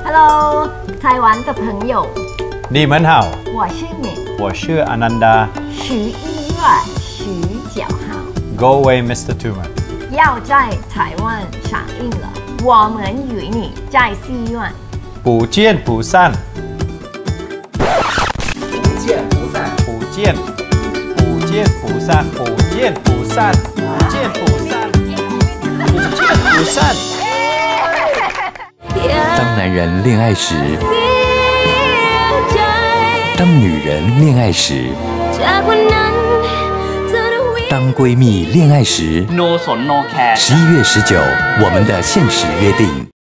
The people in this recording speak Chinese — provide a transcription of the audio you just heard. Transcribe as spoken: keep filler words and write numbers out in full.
Hello， 台湾的朋友， 你们好， 我是你， 我是阿南达。 十一月十九号 Go away, Mister Toomer 要在台湾上映了，我们与你在戏院不见不散， 不见不散， 不见不见不散，不见不散，不见不散，不见不散。 当男人恋爱时，当女人恋爱时，当闺蜜恋爱时 ，no 损 no care。 十一月十九，我们的限时约定。